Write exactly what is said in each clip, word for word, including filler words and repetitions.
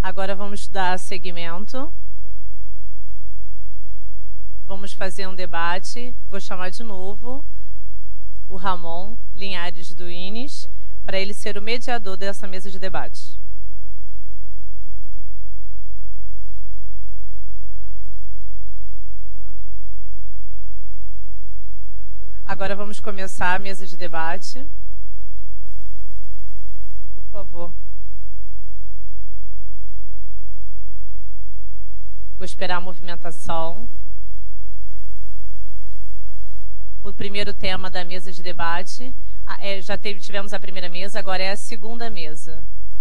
Agora vamos dar seguimento. Vamos fazer um debate. Vou chamar de novo o Ramon Linhares do Ines para ele ser o mediador dessa mesa de debate. Agora vamos começar a mesa de debate. Por favor. Vou esperar a movimentação. O primeiro tema da mesa de debate, é, já teve, tivemos a primeira mesa, agora é a segunda mesa.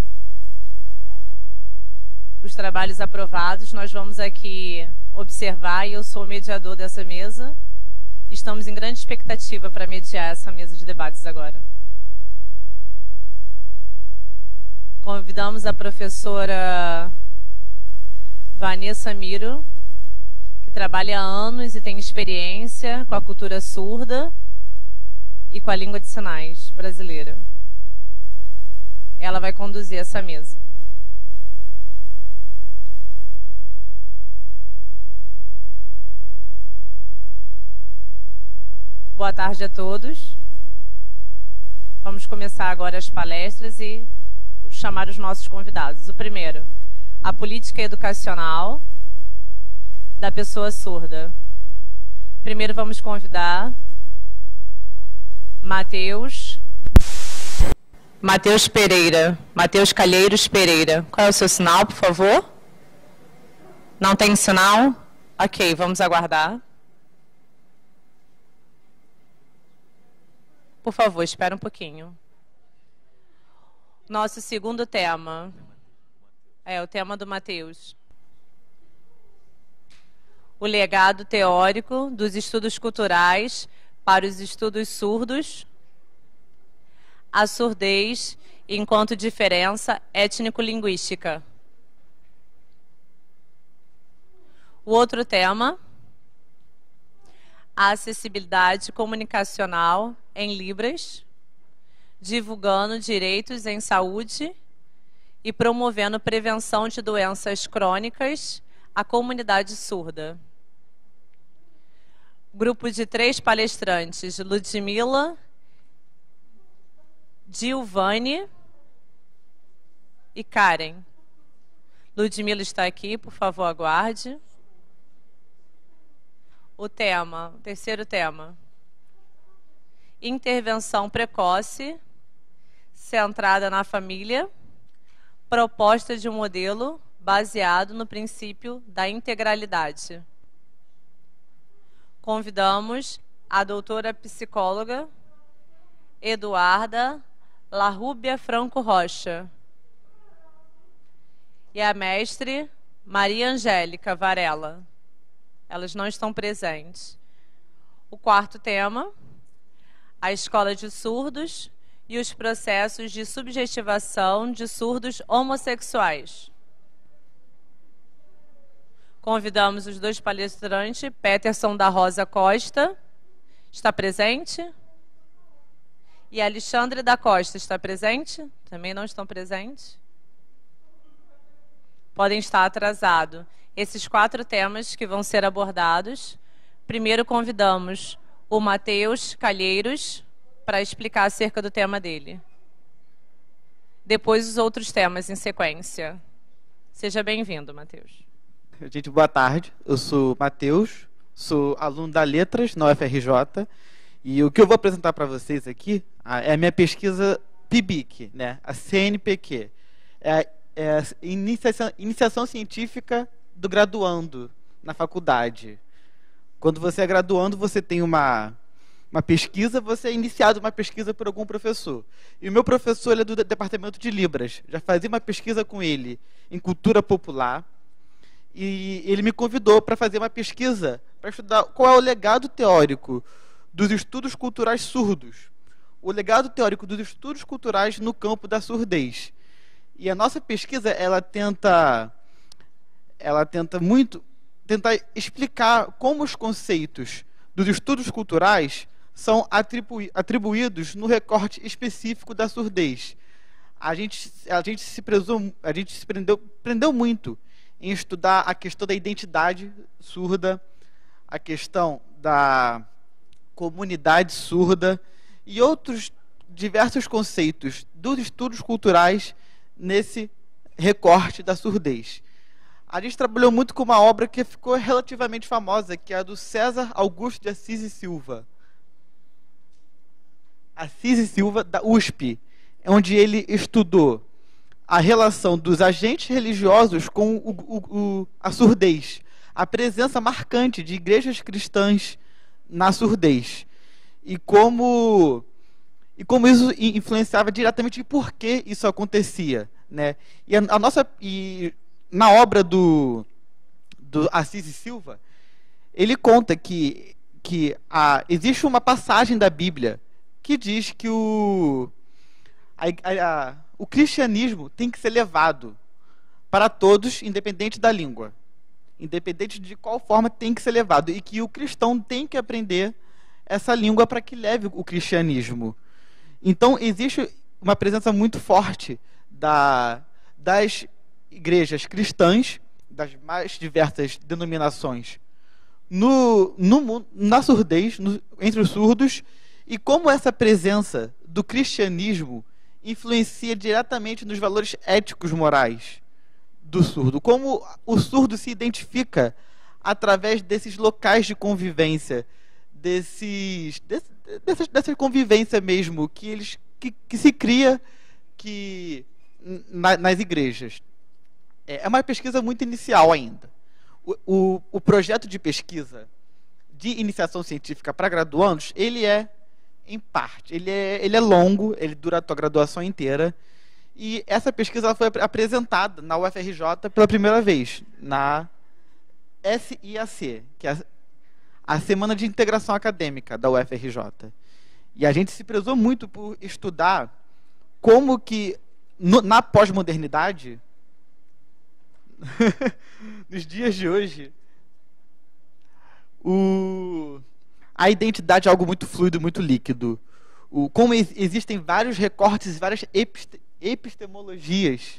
Os trabalhos aprovados, nós vamos aqui observar, e eu sou o mediador dessa mesa. Estamos em grande expectativa para mediar essa mesa de debates agora. Convidamos a professora Vanessa Miro, que trabalha há anos e tem experiência com a cultura surda e com a língua de sinais brasileira. Ela vai conduzir essa mesa. Boa tarde a todos. Vamos começar agora as palestras e chamar os nossos convidados. O primeiro, a política educacional da pessoa surda. Primeiro vamos convidar Matheus Matheus Pereira. Matheus Calheiros Pereira. Qual é o seu sinal, por favor? Não tem sinal? Ok, vamos aguardar. Por favor, espera um pouquinho. Nosso segundo tema é o tema do Matheus. O legado teórico dos estudos culturais para os estudos surdos, a surdez enquanto diferença étnico-linguística. O outro tema, a acessibilidade comunicacional em Libras, divulgando direitos em saúde e promovendo prevenção de doenças crônicas à comunidade surda. Grupo de três palestrantes, Ludmila, Gilvane e Karen. Ludmila está aqui, por favor, aguarde. O tema, o terceiro tema, intervenção precoce, centrada na família, proposta de um modelo baseado no princípio da integralidade. Convidamos a doutora psicóloga Eduarda Larrubia Franco Rocha e a mestre Maria Angélica Varela. Elas não estão presentes. O quarto tema, a escola de surdos e os processos de subjetivação de surdos homossexuais. Convidamos os dois palestrantes, Peterson da Rosa Costa, está presente? E Alexandre da Costa, está presente? Também não estão presentes? Podem estar atrasados. Esses quatro temas que vão ser abordados. Primeiro convidamos o Matheus Calheiros para explicar acerca do tema dele. Depois os outros temas em sequência. Seja bem-vindo, Matheus. Gente, boa tarde. Eu sou Matheus, sou aluno da Letras na U F R J e o que eu vou apresentar para vocês aqui é a minha pesquisa P I B C, né? A C N P Q. É, é a iniciação, iniciação científica do graduando na faculdade. Quando você é graduando, você tem uma, uma pesquisa, você é iniciado uma pesquisa por algum professor. E o meu professor ele é do departamento de Libras. Já fazia uma pesquisa com ele em cultura popular. E ele me convidou para fazer uma pesquisa para estudar qual é o legado teórico dos estudos culturais surdos. O legado teórico dos estudos culturais no campo da surdez. E a nossa pesquisa, ela tenta, ela tenta muito tentar explicar como os conceitos dos estudos culturais são atribui, atribuídos no recorte específico da surdez. a gente, a gente se presum, a gente se prendeu, prendeu muito em estudar a questão da identidade surda, a questão da comunidade surda e outros diversos conceitos dos estudos culturais nesse recorte da surdez. A gente trabalhou muito com uma obra que ficou relativamente famosa, que é a do César Augusto de Assis e Silva. Assis e Silva, da U S P, onde ele estudou a relação dos agentes religiosos com o, o, o, a surdez, a presença marcante de igrejas cristãs na surdez, e como, e como isso influenciava diretamente e por que isso acontecia, né? E a, a nossa, e na obra do, do Assis e Silva, ele conta que, que a, existe uma passagem da Bíblia que diz que o, a, a, o cristianismo tem que ser levado para todos, independente da língua. Independente de qual forma tem que ser levado. E que o cristão tem que aprender essa língua para que leve o cristianismo. Então, existe uma presença muito forte da, das igrejas cristãs, das mais diversas denominações, no, no, na surdez, no, entre os surdos, e como essa presença do cristianismo influencia diretamente nos valores éticos morais do surdo. Como o surdo se identifica através desses locais de convivência, desses, desse, dessa, dessa convivência mesmo que, eles, que, que se cria que, na, nas igrejas. É uma pesquisa muito inicial ainda. O, o, o projeto de pesquisa de iniciação científica para graduandos, ele é em parte. Ele é, ele é longo, ele dura a tua graduação inteira. E essa pesquisa ela foi apresentada na U F R J pela primeira vez, na S I A C, que é a Semana de Integração Acadêmica da U F R J. E a gente se prezou muito por estudar como que, no, na pós-modernidade, nos dias de hoje, o... a identidade é algo muito fluido, muito líquido. O, como ex existem vários recortes, várias episte epistemologias.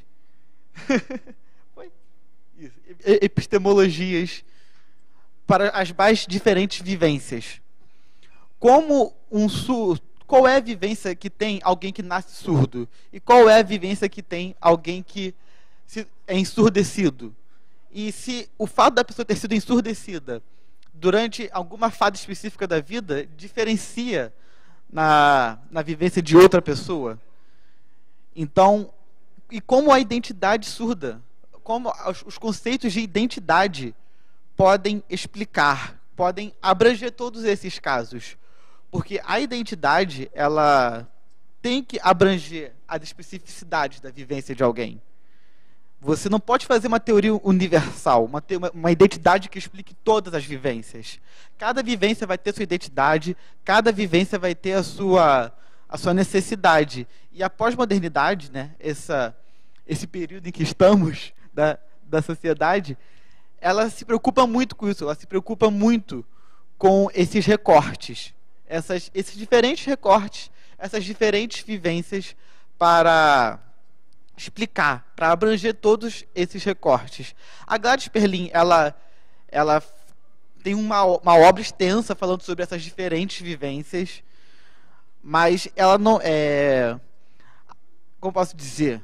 Foi? Isso. Epistemologias para as mais diferentes vivências. Como um surdo, qual é a vivência que tem alguém que nasce surdo? E qual é a vivência que tem alguém que se, é ensurdecido? E se o fato da pessoa ter sido ensurdecida durante alguma fase específica da vida diferencia na, na vivência de outra pessoa. Então, e como a identidade surda, como os, os conceitos de identidade podem explicar, podem abranger todos esses casos. Porque a identidade, ela tem que abranger as especificidades da vivência de alguém. Você não pode fazer uma teoria universal, uma, uma, uma identidade que explique todas as vivências. Cada vivência vai ter sua identidade, cada vivência vai ter a sua, a sua necessidade. E a pós-modernidade, né, essa, esse período em que estamos da, da sociedade, ela se preocupa muito com isso, ela se preocupa muito com esses recortes, essas, esses diferentes recortes, essas diferentes vivências para explicar, para abranger todos esses recortes. A Gladys Perlin, ela, ela tem uma, uma obra extensa falando sobre essas diferentes vivências, mas ela não é... Como posso dizer?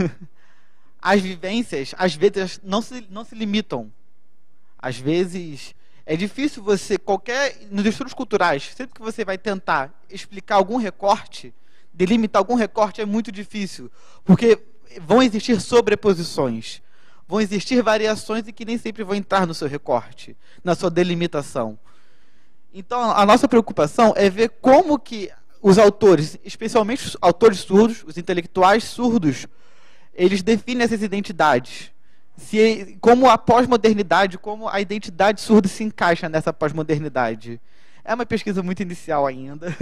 As vivências, às vezes, não se, não se limitam. Às vezes, é difícil você, qualquer... Nos estudos culturais, sempre que você vai tentar explicar algum recorte, delimitar algum recorte, é muito difícil, porque vão existir sobreposições, vão existir variações e que nem sempre vão entrar no seu recorte, na sua delimitação. Então, a nossa preocupação é ver como que os autores, especialmente os autores surdos, os intelectuais surdos, eles definem essas identidades. Se, como a pós-modernidade, como a identidade surda se encaixa nessa pós-modernidade. É uma pesquisa muito inicial ainda.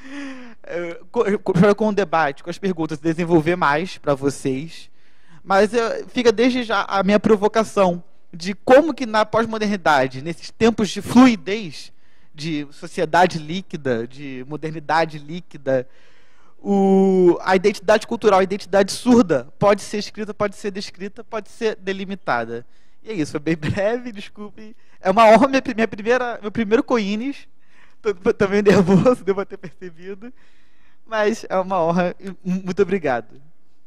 Com o debate, com as perguntas, desenvolver mais para vocês. Mas uh, fica desde já a minha provocação de como que na pós-modernidade, nesses tempos de fluidez, de sociedade líquida, de modernidade líquida, o, a identidade cultural, a identidade surda, pode ser escrita, pode ser descrita, pode ser delimitada. E é isso, foi bem breve, desculpe. É uma honra, minha, minha primeira, meu primeiro Coines. Tô meio nervoso, devo ter percebido. Mas é uma honra. Muito obrigado.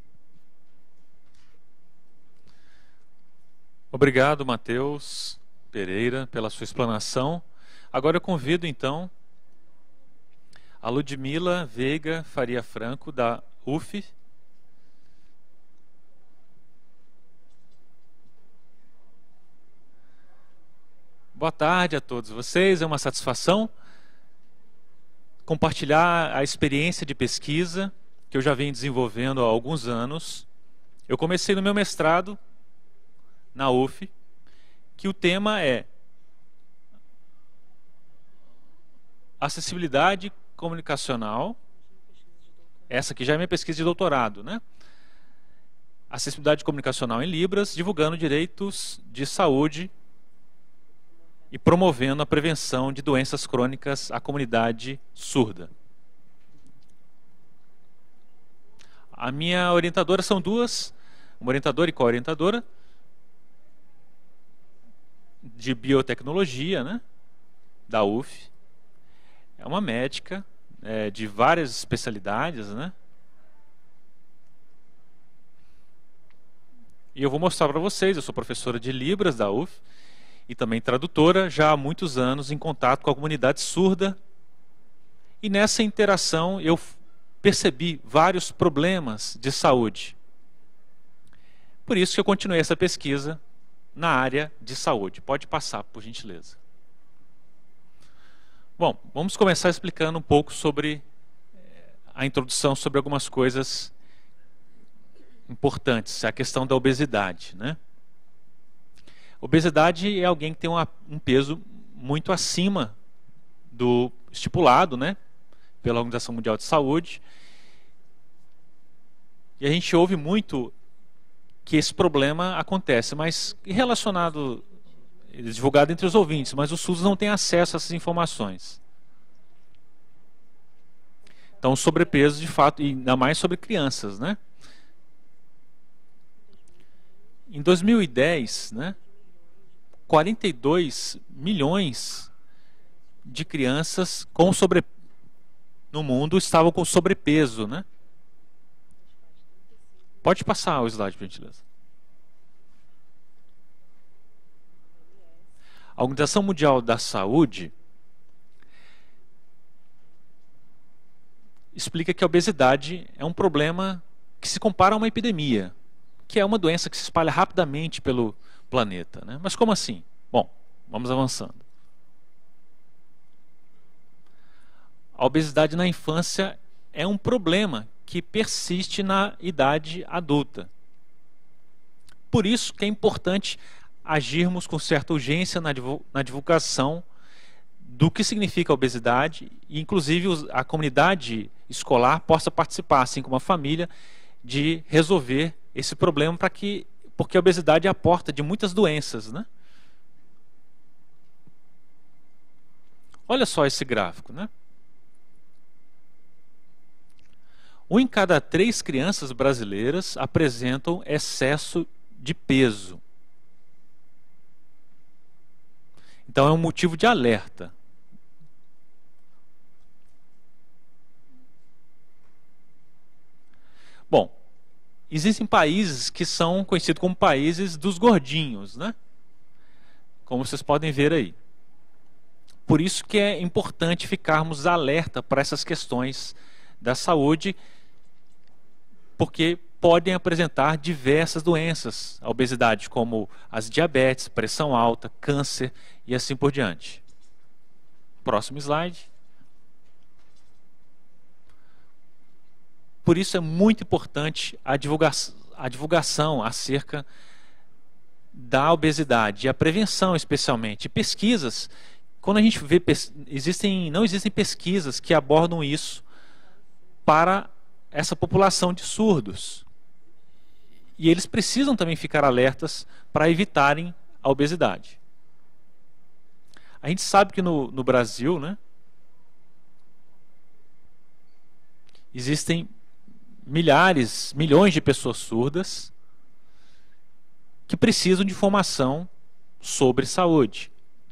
Obrigado, Matheus Pereira, pela sua explanação. Agora eu convido, então, a Ludmila Veiga Faria Franco, da U F. Boa tarde a todos vocês, é uma satisfação compartilhar a experiência de pesquisa que eu já venho desenvolvendo há alguns anos. Eu comecei no meu mestrado na U F, que o tema é acessibilidade comunicacional. Essa aqui já é minha pesquisa de doutorado, né? Acessibilidade comunicacional em Libras, divulgando direitos de saúde e promovendo a prevenção de doenças crônicas à comunidade surda. A minha orientadora são duas, uma orientadora e co-orientadora de biotecnologia, né, da U F. É uma médica é, de várias especialidades, né? E eu vou mostrar para vocês, eu sou professora de Libras da U F e também tradutora, já há muitos anos em contato com a comunidade surda. E nessa interação eu percebi vários problemas de saúde. Por isso que eu continuei essa pesquisa na área de saúde. Pode passar, por gentileza. Bom, vamos começar explicando um pouco sobre a introdução, sobre algumas coisas importantes. A questão da obesidade, né? Obesidade é alguém que tem uma, um peso muito acima do estipulado, né, pela Organização Mundial de Saúde. E a gente ouve muito que esse problema acontece, mas relacionado, divulgado entre os ouvintes, mas o SUS não tem acesso a essas informações. Então, sobrepeso, de fato, e ainda mais sobre crianças, né? Em dois mil e dez, né, quarenta e dois milhões de crianças com sobre... no mundo estavam com sobrepeso, né? Pode passar o slide, por gentileza. A Organização Mundial da Saúde explica que a obesidade é um problema que se compara a uma epidemia, que é uma doença que se espalha rapidamente pelo planeta, né? Mas como assim? Bom, vamos avançando. A obesidade na infância é um problema que persiste na idade adulta. Por isso que é importante agirmos com certa urgência na divulgação do que significa a obesidade e, inclusive, a comunidade escolar possa participar, assim como a família, de resolver esse problema, para que, porque a obesidade é a porta de muitas doenças, né? Olha só esse gráfico, né? Um em cada três crianças brasileiras apresentam excesso de peso. Então é um motivo de alerta. Bom, existem países que são conhecidos como países dos gordinhos, né? Como vocês podem ver aí. Por isso que é importante ficarmos alerta para essas questões da saúde, porque podem apresentar diversas doenças, a obesidade, como as diabetes, pressão alta, câncer e assim por diante. Próximo slide. Por isso é muito importante a divulgação, a divulgação acerca da obesidade e a prevenção, especialmente. Pesquisas, quando a gente vê, existem, não existem pesquisas que abordam isso para essa população de surdos. E eles precisam também ficar alertas para evitarem a obesidade. A gente sabe que no, no Brasil, né, existem milhares, milhões de pessoas surdas que precisam de informação sobre saúde.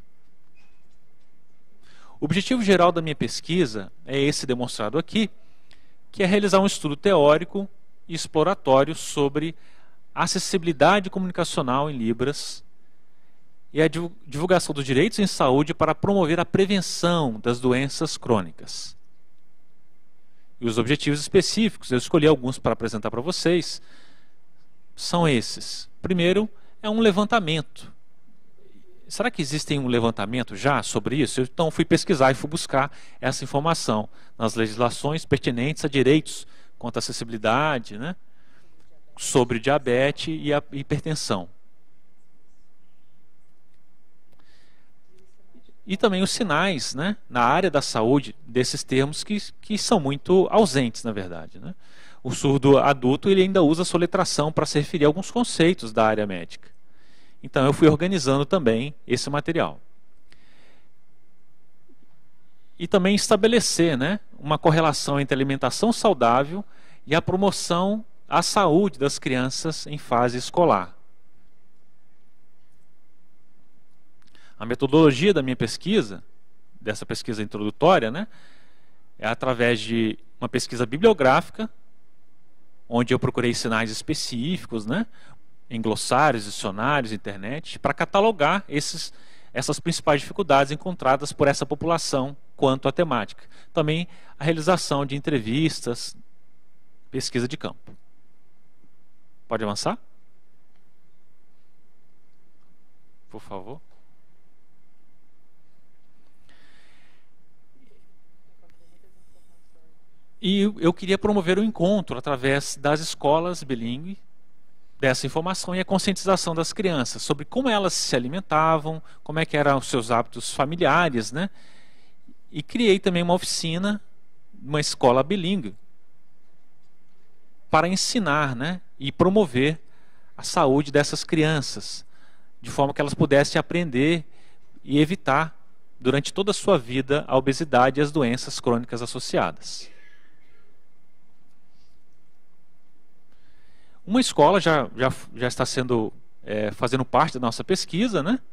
O objetivo geral da minha pesquisa é esse demonstrado aqui, que é realizar um estudo teórico e exploratório sobre a acessibilidade comunicacional em Libras e a divulgação dos direitos em saúde para promover a prevenção das doenças crônicas. E os objetivos específicos, eu escolhi alguns para apresentar para vocês, são esses. Primeiro, é um levantamento. Será que existe um levantamento já sobre isso? Eu, então fui pesquisar e fui buscar essa informação nas legislações pertinentes a direitos quanto à acessibilidade, né, sobre diabetes e a hipertensão. E também os sinais, né, na área da saúde desses termos que, que são muito ausentes, na verdade, né? O surdo adulto ele ainda usa a soletração para se referir a alguns conceitos da área médica. Então eu fui organizando também esse material. E também estabelecer, né, uma correlação entre a alimentação saudável e a promoção à saúde das crianças em fase escolar. A metodologia da minha pesquisa, dessa pesquisa introdutória, né, é através de uma pesquisa bibliográfica, onde eu procurei sinais específicos, né, em glossários, dicionários, internet, para catalogar esses, essas principais dificuldades encontradas por essa população quanto à temática. Também a realização de entrevistas, pesquisa de campo. Pode avançar? Por favor. E eu queria promover o encontro através das escolas bilíngue dessa informação e a conscientização das crianças sobre como elas se alimentavam, como é que eram os seus hábitos familiares, né? E criei também uma oficina, uma escola bilíngue, para ensinar, né, e promover a saúde dessas crianças, de forma que elas pudessem aprender e evitar, durante toda a sua vida, a obesidade e as doenças crônicas associadas. Uma escola já, já, já está sendo, é, fazendo parte da nossa pesquisa, né?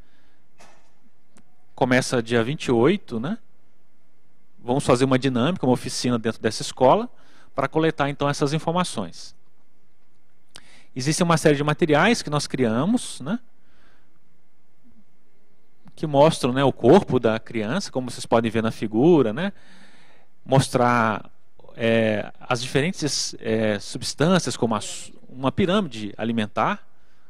Começa dia vinte e oito, né? Vamos fazer uma dinâmica, uma oficina dentro dessa escola, para coletar então essas informações. Existe uma série de materiais que nós criamos, né? Que mostram, né, o corpo da criança, como vocês podem ver na figura, né? Mostrar é, as diferentes é, substâncias, como a, uma pirâmide alimentar.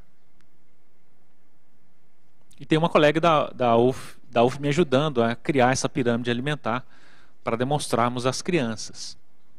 E tem uma colega da, da, U F, da U F me ajudando a criar essa pirâmide alimentar para demonstrarmos às crianças.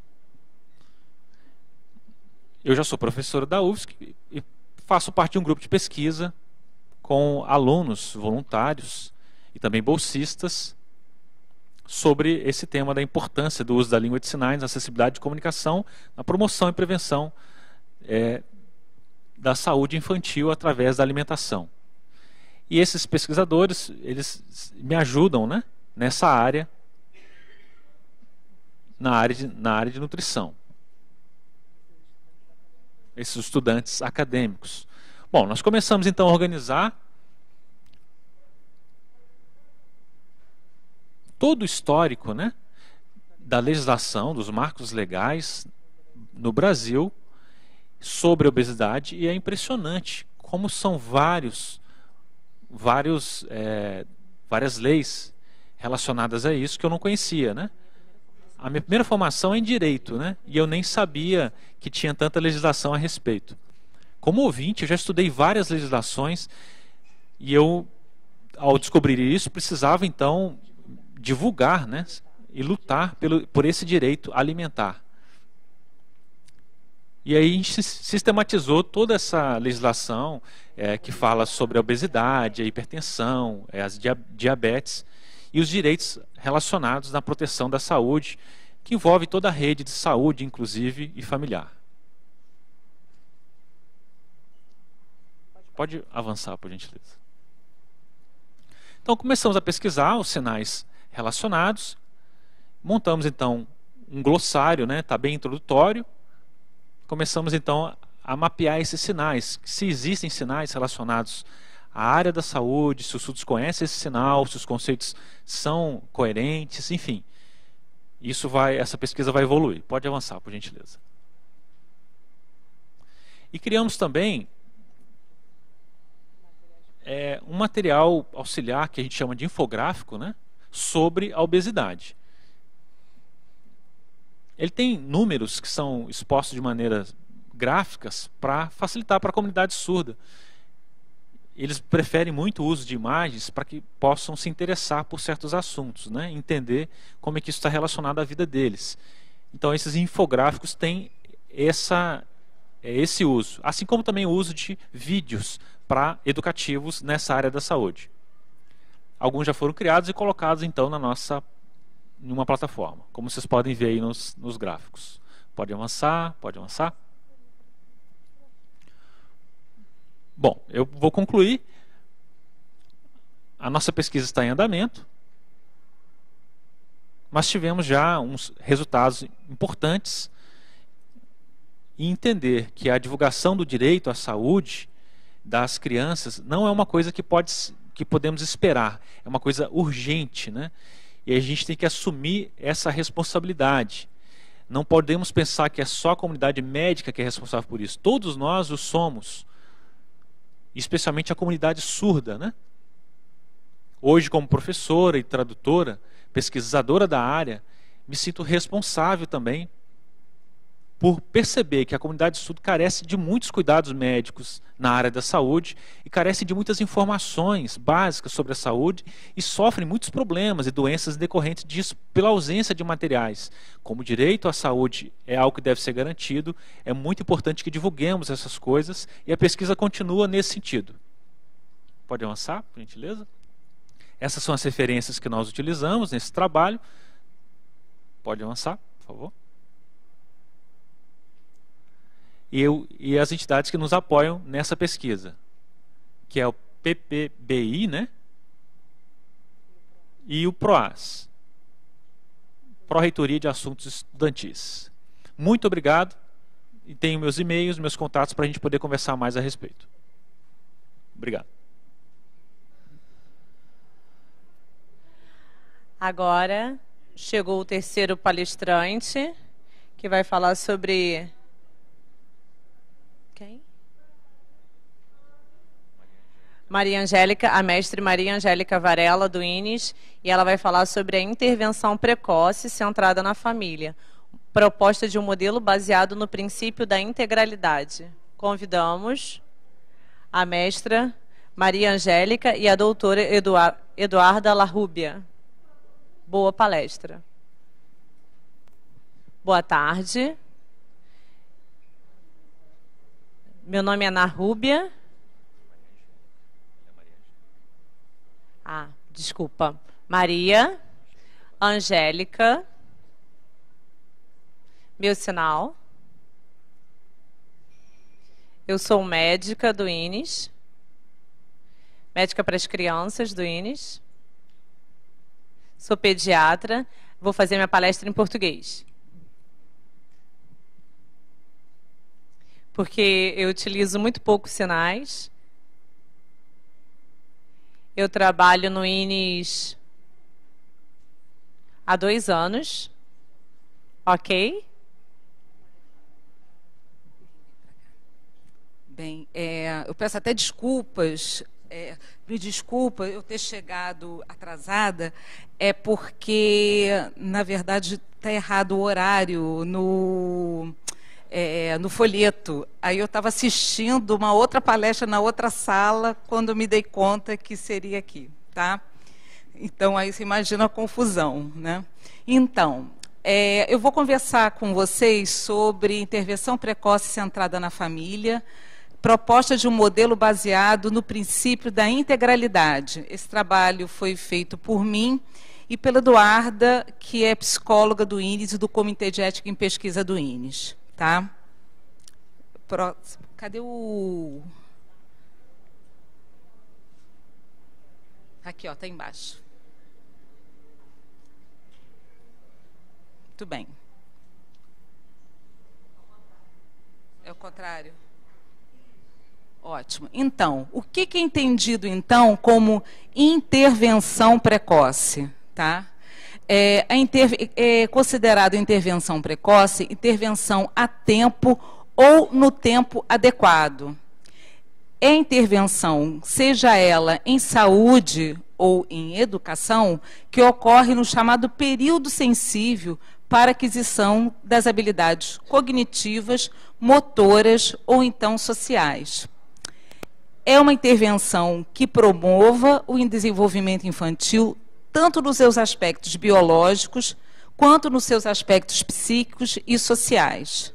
Eu já sou professora da U F S C e faço parte de um grupo de pesquisa com alunos voluntários e também bolsistas sobre esse tema da importância do uso da língua de sinais na acessibilidade de comunicação, na promoção e prevenção é, da saúde infantil através da alimentação. E esses pesquisadores, eles me ajudam, né, nessa área, na área de, na área de nutrição. Esses estudantes acadêmicos. Bom, nós começamos então a organizar todo o histórico, né, da legislação, dos marcos legais no Brasil sobre a obesidade, e é impressionante como são vários, vários, é, várias leis relacionadas a isso que eu não conhecia, né? A minha primeira formação é em Direito, né? E eu nem sabia que tinha tanta legislação a respeito. Como ouvinte, eu já estudei várias legislações e eu, ao descobrir isso, precisava então divulgar, né, e lutar pelo, por esse direito alimentar. E aí a gente sistematizou toda essa legislação é, que fala sobre a obesidade, a hipertensão, é, as dia diabetes e os direitos relacionados na proteção da saúde, que envolve toda a rede de saúde, inclusive, e familiar. Pode avançar, por gentileza. Então, começamos a pesquisar os sinais relacionados, montamos, então, um glossário, né? Está bem introdutório. Começamos então a mapear esses sinais, se existem sinais relacionados à área da saúde, se os estudos conhecem esse sinal, se os conceitos são coerentes, enfim. Isso vai, essa pesquisa vai evoluir. Pode avançar, por gentileza. E criamos também é, um material auxiliar que a gente chama de infográfico, né, sobre a obesidade. Ele tem números que são expostos de maneira gráficas para facilitar para a comunidade surda. Eles preferem muito o uso de imagens para que possam se interessar por certos assuntos, né? Entender como é que isso está relacionado à vida deles. Então esses infográficos têm essa, esse uso, assim como também o uso de vídeos para educativos nessa área da saúde. Alguns já foram criados e colocados então na nossa, em uma plataforma, como vocês podem ver aí nos, nos gráficos. Pode avançar, pode avançar. Bom, eu vou concluir. A nossa pesquisa está em andamento, mas tivemos já uns resultados importantes e entender que a divulgação do direito à saúde das crianças não é uma coisa que, pode, que podemos esperar, é uma coisa urgente, né? E a gente tem que assumir essa responsabilidade. Não podemos pensar que é só a comunidade médica que é responsável por isso. Todos nós o somos. Especialmente a comunidade surda, né? Hoje, como professora e tradutora, pesquisadora da área, me sinto responsável também por perceber que a comunidade surda carece de muitos cuidados médicos na área da saúde e carece de muitas informações básicas sobre a saúde e sofre muitos problemas e doenças decorrentes disso pela ausência de materiais. Como o direito à saúde é algo que deve ser garantido, é muito importante que divulguemos essas coisas e a pesquisa continua nesse sentido. Pode avançar, por gentileza? Essas são as referências que nós utilizamos nesse trabalho. Pode avançar, por favor. E, eu, e as entidades que nos apoiam nessa pesquisa, que é o P P B I, né? E o PROAS, Pró-Reitoria de Assuntos Estudantis. Muito obrigado, e tenho meus e-mails, meus contatos para a gente poder conversar mais a respeito. Obrigado. Agora chegou o terceiro palestrante, que vai falar sobre... Quem? Maria Angélica, a mestre Maria Angélica Varela, do I N E S, e ela vai falar sobre a intervenção precoce centrada na família, proposta de um modelo baseado no princípio da integralidade. Convidamos a mestra Maria Angélica e a doutora Eduarda Larrubia. Boa palestra. Boa tarde. Meu nome é Ana Rúbia. Ah, desculpa. Maria Angélica. Meu sinal. Eu sou médica do I N E S. Médica para as crianças do I N E S. Sou pediatra. Vou fazer minha palestra em português. Porque eu utilizo muito poucos sinais. Eu trabalho no I N E S há dois anos. Ok? Bem, é, eu peço até desculpas, é, me desculpa eu ter chegado atrasada, é porque, na verdade, está errado o horário no... É, no folheto. Aí eu estava assistindo uma outra palestra na outra sala quando me dei conta que seria aqui, tá? Então aí você imagina a confusão, né? Então, é, eu vou conversar com vocês sobre intervenção precoce centrada na família, proposta de um modelo baseado no princípio da integralidade. Esse trabalho foi feito por mim e pela Eduarda, que é psicóloga do I N E S e do Comitê de Ética em Pesquisa do I N E S. Tá? Próximo. Cadê o... Aqui, ó, tá embaixo. Muito bem. É o contrário? Ótimo. Então, o que é entendido, então, como intervenção precoce? Tá? É, a inter... é considerado intervenção precoce, intervenção a tempo ou no tempo adequado. É intervenção, seja ela em saúde ou em educação, que ocorre no chamado período sensível para aquisição das habilidades cognitivas, motoras ou então sociais. É uma intervenção que promova o desenvolvimento infantil, tanto nos seus aspectos biológicos, quanto nos seus aspectos psíquicos e sociais.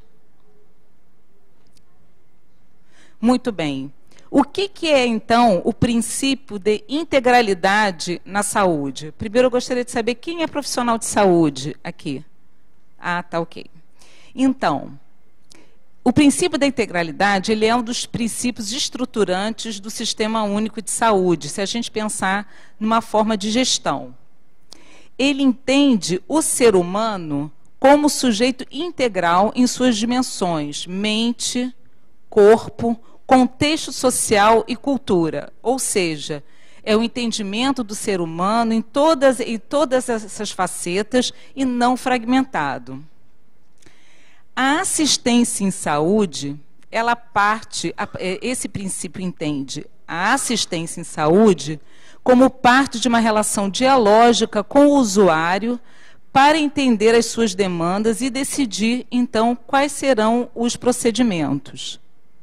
Muito bem. O que, que é, então, o princípio de integralidade na saúde? Primeiro, eu gostaria de saber quem é profissional de saúde aqui. Ah, tá ok. Então, o princípio da integralidade, ele é um dos princípios estruturantes do Sistema Único de Saúde, se a gente pensar numa forma de gestão. Ele entende o ser humano como sujeito integral em suas dimensões, mente, corpo, contexto social e cultura, ou seja, é o entendimento do ser humano em todas, em todas essas facetas e não fragmentado. A assistência em saúde, ela parte, esse princípio entende a assistência em saúde como parte de uma relação dialógica com o usuário para entender as suas demandas e decidir, então, quais serão os procedimentos.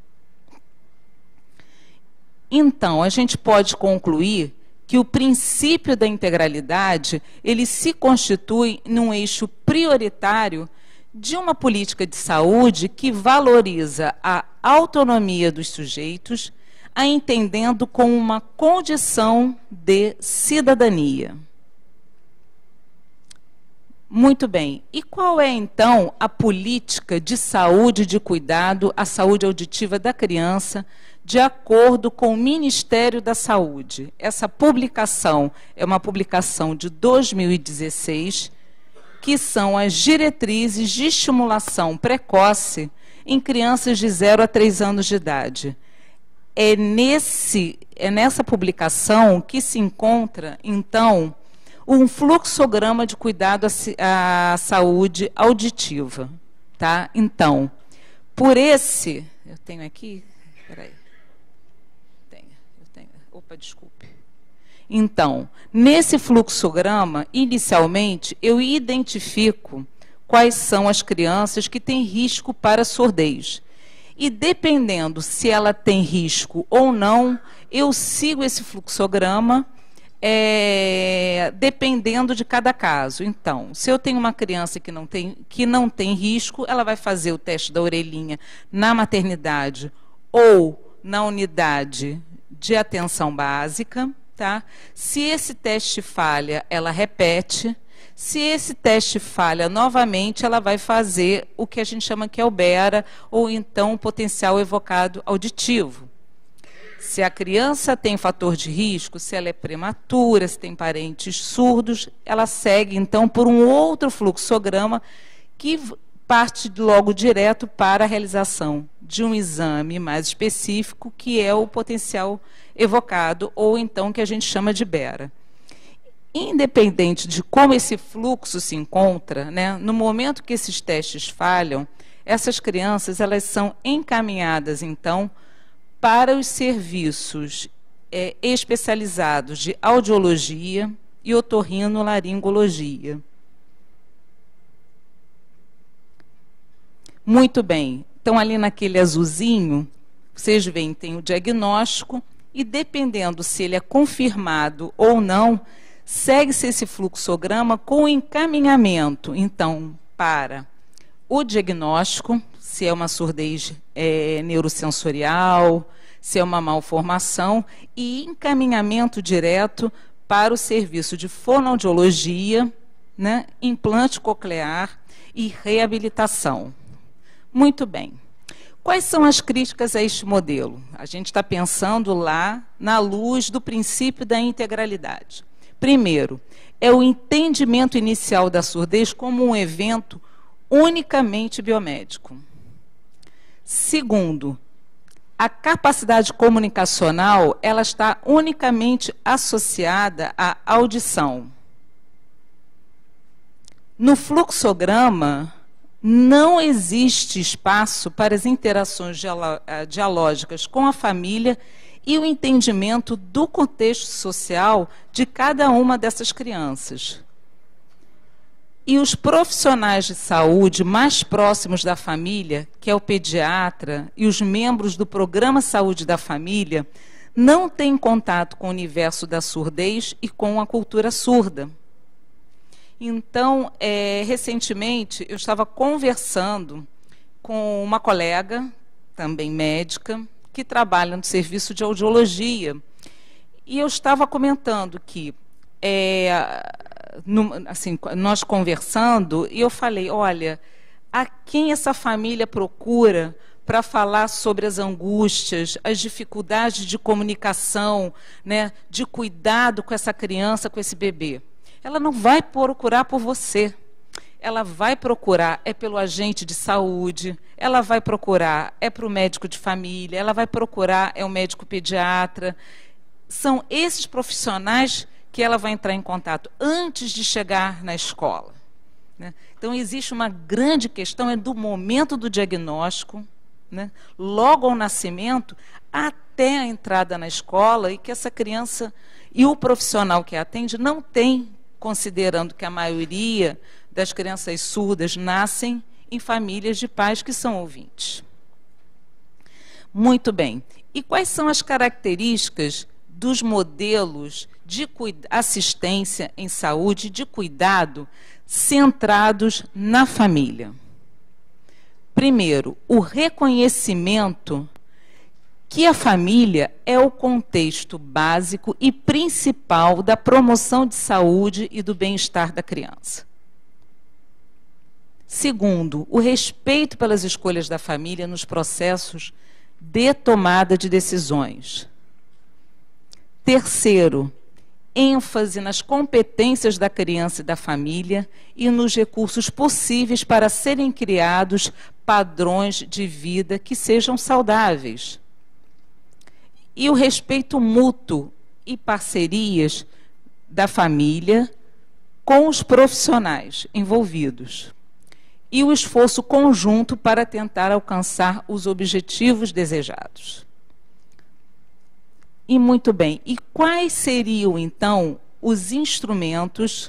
Então, a gente pode concluir que o princípio da integralidade, ele se constitui num eixo prioritário de uma política de saúde que valoriza a autonomia dos sujeitos, a entendendo como uma condição de cidadania. Muito bem. E qual é, então, a política de saúde e de cuidado à saúde auditiva da criança, de acordo com o Ministério da Saúde? Essa publicação é uma publicação de dois mil e dezesseis, que são as diretrizes de estimulação precoce em crianças de zero a três anos de idade. É, nesse, é nessa publicação que se encontra, então, um fluxograma de cuidado à, à saúde auditiva. Tá? Então, por esse... Eu tenho aqui... Peraí. Tenho, eu tenho, opa, desculpe. Então, nesse fluxograma, inicialmente, eu identifico quais são as crianças que têm risco para surdez. E, dependendo se ela tem risco ou não, eu sigo esse fluxograma, é, dependendo de cada caso. Então, se eu tenho uma criança que não tem, que não tem risco, ela vai fazer o teste da orelhinha na maternidade ou na unidade de atenção básica. Tá? Se esse teste falha, ela repete. Se esse teste falha novamente, ela vai fazer o que a gente chama que é o BERA, ou então o potencial evocado auditivo. Se a criança tem fator de risco, se ela é prematura, se tem parentes surdos, ela segue, então, por um outro fluxograma que parte logo direto para a realização de um exame mais específico, que é o potencial evocado, ou então que a gente chama de BERA. Independente de como esse fluxo se encontra, né, no momento que esses testes falham, essas crianças elas são encaminhadas, então, para os serviços é, especializados de audiologia e otorrinolaringologia. Muito bem. Então, ali naquele azulzinho, vocês veem, tem o diagnóstico, e dependendo se ele é confirmado ou não, segue-se esse fluxograma com encaminhamento, então, para o diagnóstico, se é uma surdez é, neurosensorial, se é uma malformação, e encaminhamento direto para o serviço de fonoaudiologia, né, implante coclear e reabilitação. Muito bem. Quais são as críticas a este modelo? A gente está pensando lá na luz do princípio da integralidade. Primeiro, é o entendimento inicial da surdez como um evento unicamente biomédico. Segundo, a capacidade comunicacional, ela está unicamente associada à audição. No fluxograma, não existe espaço para as interações dialógicas com a família e o entendimento do contexto social de cada uma dessas crianças. E os profissionais de saúde mais próximos da família, que é o pediatra e os membros do Programa Saúde da Família, não têm contato com o universo da surdez e com a cultura surda. Então, é, recentemente, eu estava conversando com uma colega, também médica, que trabalha no serviço de audiologia. E eu estava comentando que, é, no, assim, nós conversando, e eu falei, olha, a quem essa família procura para falar sobre as angústias, as dificuldades de comunicação, né, de cuidado com essa criança, com esse bebê? Ela não vai procurar por você. Ela vai procurar, é pelo agente de saúde, ela vai procurar, é para o médico de família, ela vai procurar, é o médico pediatra. São esses profissionais que ela vai entrar em contato antes de chegar na escola, né? Então, existe uma grande questão é do momento do diagnóstico, né, logo ao nascimento, até a entrada na escola, e que essa criança e o profissional que a atende não tem, considerando que a maioria das crianças surdas nascem em famílias de pais que são ouvintes. Muito bem. E quais são as características dos modelos de assistência em saúde, de cuidado, centrados na família? Primeiro, o reconhecimento que a família é o contexto básico e principal da promoção de saúde e do bem-estar da criança. Segundo, o respeito pelas escolhas da família nos processos de tomada de decisões. Terceiro, ênfase nas competências da criança e da família e nos recursos possíveis para serem criados padrões de vida que sejam saudáveis. E o respeito mútuo e parcerias da família com os profissionais envolvidos. E o esforço conjunto para tentar alcançar os objetivos desejados. E muito bem, e quais seriam, então, os instrumentos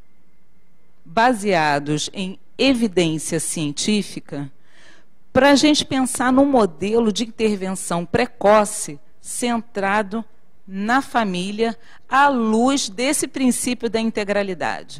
baseados em evidência científica para a gente pensar num modelo de intervenção precoce centrado na família, à luz desse princípio da integralidade?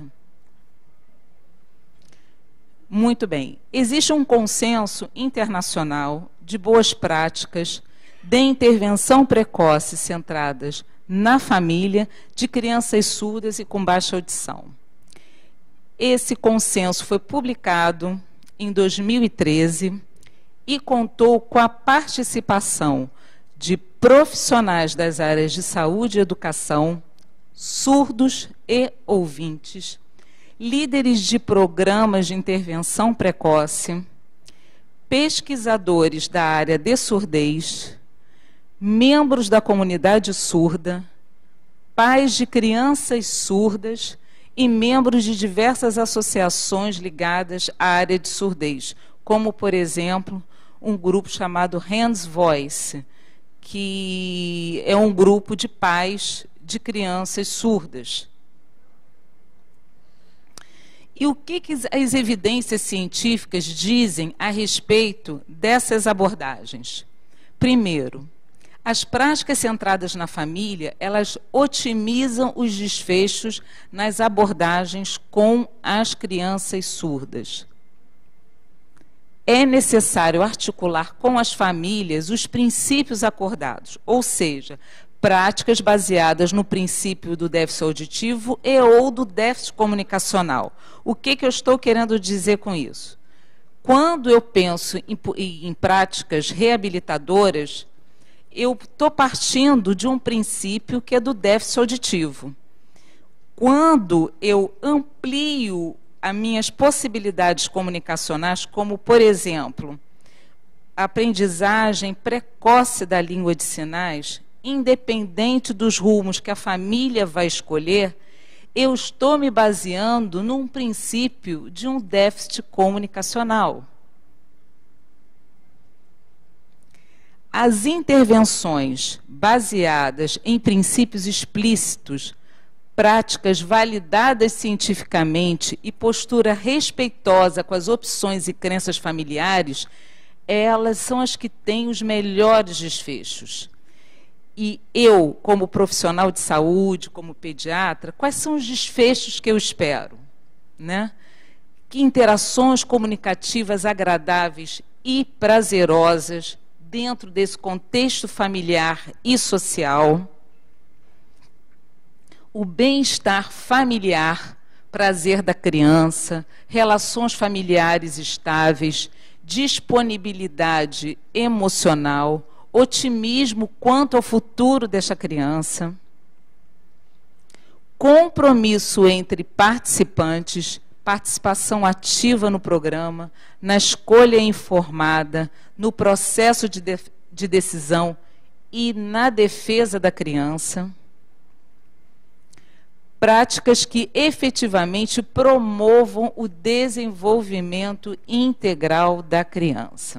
Muito bem. Existe um consenso internacional de boas práticas de intervenção precoce centradas na família de crianças surdas e com baixa audição. Esse consenso foi publicado em dois mil e treze e contou com a participação de profissionais das áreas de saúde e educação, surdos e ouvintes, líderes de programas de intervenção precoce, pesquisadores da área de surdez, membros da comunidade surda, pais de crianças surdas e membros de diversas associações ligadas à área de surdez, como, por exemplo, um grupo chamado Hands Voice, que é um grupo de pais de crianças surdas. E o que, que as evidências científicas dizem a respeito dessas abordagens? Primeiro, as práticas centradas na família, elas otimizam os desfechos nas abordagens com as crianças surdas. É necessário articular com as famílias os princípios acordados, ou seja, práticas baseadas no princípio do déficit auditivo e ou do déficit comunicacional. O que, que eu estou querendo dizer com isso? Quando eu penso em, em práticas reabilitadoras, eu estou partindo de um princípio que é do déficit auditivo. Quando eu amplio as minhas possibilidades comunicacionais, como, por exemplo, a aprendizagem precoce da língua de sinais, independente dos rumos que a família vai escolher, eu estou me baseando num princípio de um déficit comunicacional. As intervenções baseadas em princípios explícitos, práticas validadas cientificamente e postura respeitosa com as opções e crenças familiares, elas são as que têm os melhores desfechos. E eu, como profissional de saúde, como pediatra, quais são os desfechos que eu espero, né? Que interações comunicativas agradáveis e prazerosas dentro desse contexto familiar e social, o bem-estar familiar, prazer da criança, relações familiares estáveis, disponibilidade emocional, otimismo quanto ao futuro desta criança, compromisso entre participantes, participação ativa no programa, na escolha informada, no processo de, de, de decisão e na defesa da criança. Práticas que efetivamente promovam o desenvolvimento integral da criança.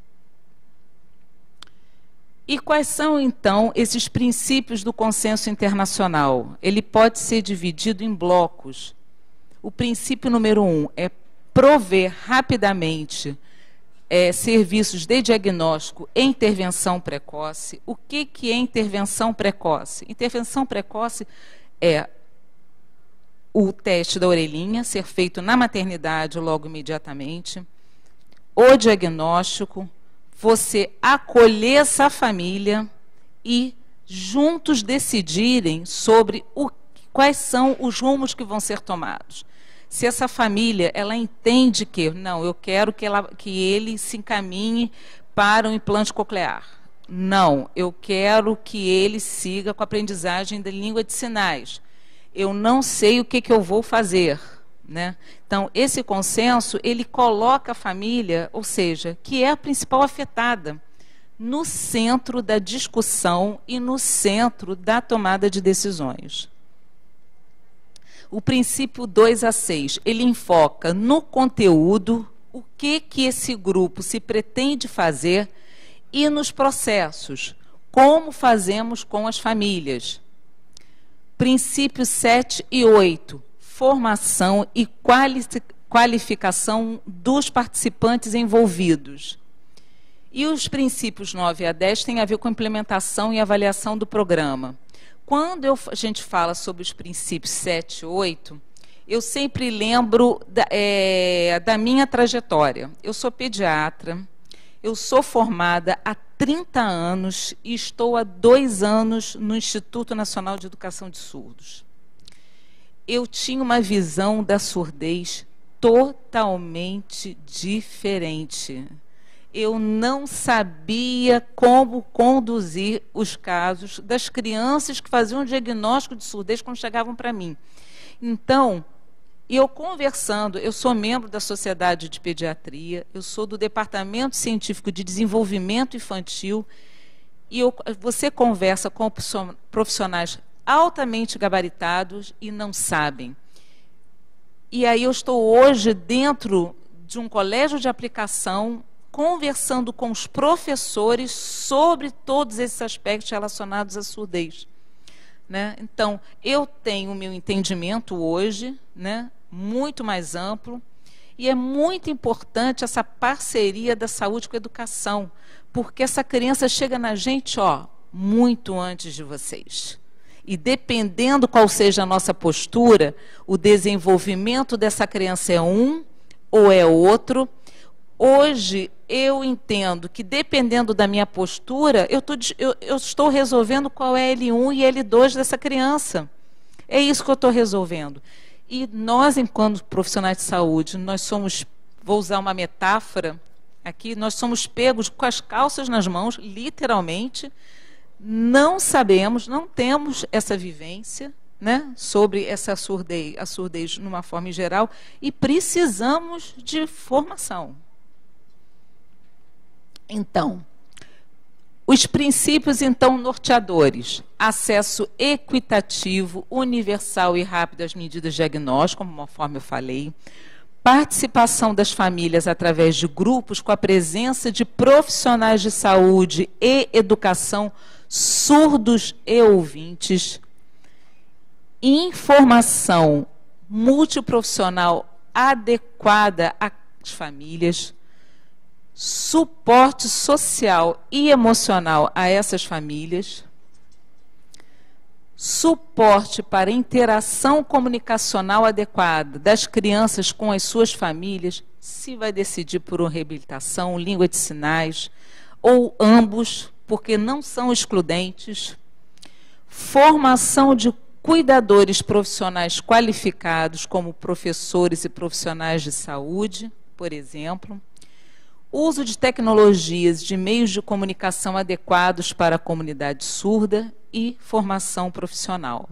E quais são, então, esses princípios do consenso internacional? Ele pode ser dividido em blocos. O princípio número um é prover rapidamente é, serviços de diagnóstico e intervenção precoce. O que, que é intervenção precoce? Intervenção precoce é o teste da orelhinha ser feito na maternidade logo imediatamente, o diagnóstico, você acolher essa família e juntos decidirem sobre o, quais são os rumos que vão ser tomados. Se essa família ela entende que, não, eu quero que, ela, que ele se encaminhe para um implante coclear. Não, eu quero que ele siga com a aprendizagem da língua de sinais. Eu não sei o que, que eu vou fazer, né? Então, esse consenso, ele coloca a família, ou seja, que é a principal afetada, no centro da discussão e no centro da tomada de decisões. O princípio dois a seis, ele enfoca no conteúdo, o que, que esse grupo se pretende fazer e nos processos, como fazemos com as famílias. Princípios sete e oito, formação e quali qualificação dos participantes envolvidos. E os princípios nove a dez têm a ver com implementação e avaliação do programa. Quando eu, a gente fala sobre os princípios sete e oito, eu sempre lembro da, é, da minha trajetória. Eu sou pediatra, eu sou formada há trinta anos e estou há dois anos no Instituto Nacional de Educação de Surdos. Eu tinha uma visão da surdez totalmente diferente. Eu não sabia como conduzir os casos das crianças que faziam diagnóstico de surdez quando chegavam para mim. Então, eu conversando, eu sou membro da Sociedade de Pediatria, eu sou do Departamento Científico de Desenvolvimento Infantil, e eu, você conversa com profissionais altamente gabaritados e não sabem. E aí eu estou hoje dentro de um colégio de aplicação, conversando com os professores sobre todos esses aspectos relacionados à surdez. Né? Então, eu tenho o meu entendimento hoje, né, muito mais amplo, e é muito importante essa parceria da saúde com a educação, porque essa criança chega na gente, ó, muito antes de vocês. E dependendo qual seja a nossa postura, o desenvolvimento dessa criança é um ou é outro. Hoje, eu entendo que, dependendo da minha postura, eu, tô, eu, eu estou resolvendo qual é L um e L dois dessa criança. É isso que eu estou resolvendo. E nós, enquanto profissionais de saúde, nós somos, vou usar uma metáfora aqui, nós somos pegos com as calças nas mãos, literalmente, não sabemos, não temos essa vivência, né, sobre essa surdez, a surdez numa forma em geral, e precisamos de formação. Então, os princípios, então, norteadores: acesso equitativo, universal e rápido às medidas diagnósticas, conforme eu falei, participação das famílias através de grupos com a presença de profissionais de saúde e educação, surdos e ouvintes, informação multiprofissional adequada às famílias, suporte social e emocional a essas famílias, suporte para interação comunicacional adequada das crianças com as suas famílias, se vai decidir por uma reabilitação, língua de sinais, ou ambos, porque não são excludentes, formação de cuidadores profissionais qualificados, como professores e profissionais de saúde, por exemplo, uso de tecnologias de meios de comunicação adequados para a comunidade surda e formação profissional.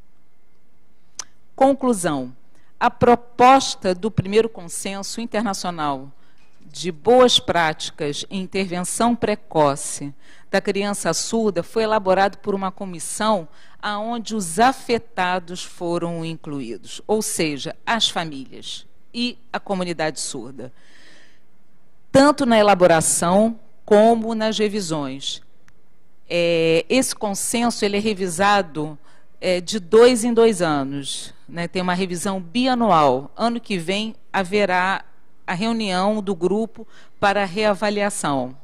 Conclusão: a proposta do primeiro consenso internacional de boas práticas em intervenção precoce da criança surda foi elaborado por uma comissão aonde os afetados foram incluídos, ou seja, as famílias e a comunidade surda, tanto na elaboração como nas revisões. É, esse consenso ele é revisado é, de dois em dois anos, né? Tem uma revisão bianual. Ano que vem haverá a reunião do grupo para reavaliação.